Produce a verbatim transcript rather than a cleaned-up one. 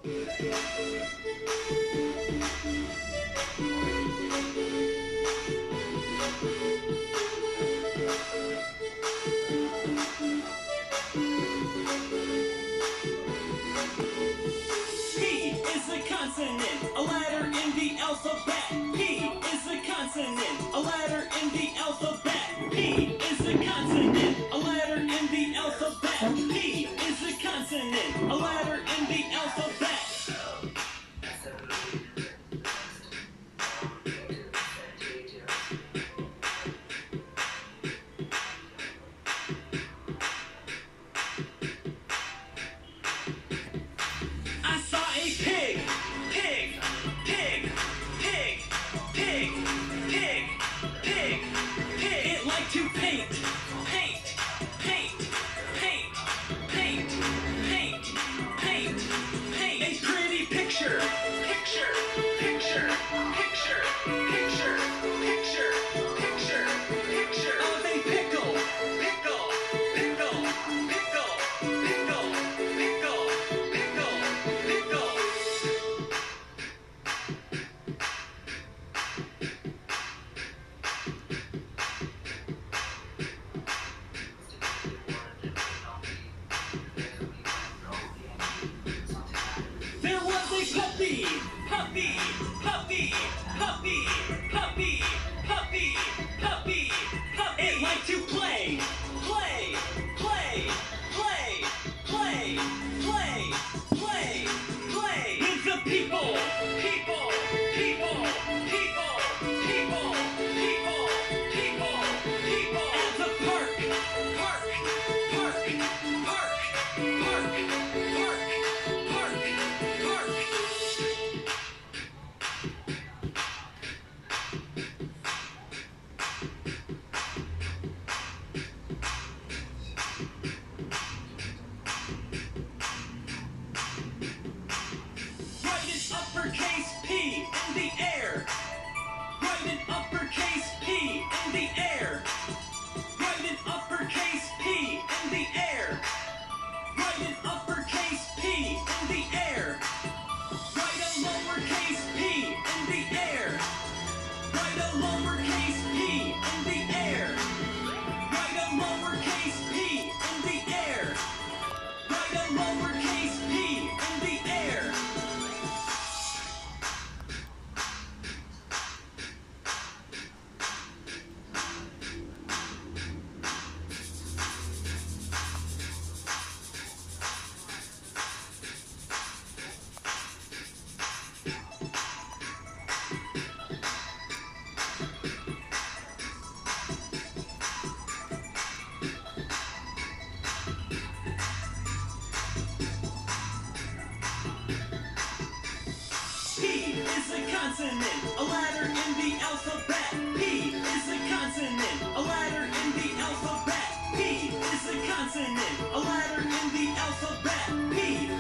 consonant, a letter in the alphabet. P is a consonant, a letter in the alphabet. P is a consonant, a letter in the alphabet. P is a consonant, a letter in the alphabet. I saw a pig, pig, pig, pig, pig, pig, pig, pig. It liked to paint, paint, paint, paint, paint, paint, paint, paint. A pretty picture, picture, picture, picture, picture, picture, picture, picture of a pickle, pickle, pickle, pickle, pickle, pickle, pickle, pickle. There was a puppy, puppy, puppy, puppy, puppy, puppy, puppy, puppy. It liked to play, play, play, play, play, play, play, play with the people, people, people, people, people, people, people, people at the park, park, park, park, park, park, park, park. Write an uppercase P in the air. Write an uppercase P in the air. Write an uppercase P in the air. Write an uppercase P in the air. Write a lowercase p in the air. Write a lowercase p in the air. Write a lowercase p in the air. Write a lowercase p in the air. P is a consonant, a letter in the alphabet. P is a consonant, a letter in the alphabet. P is a consonant, a letter in the alphabet. P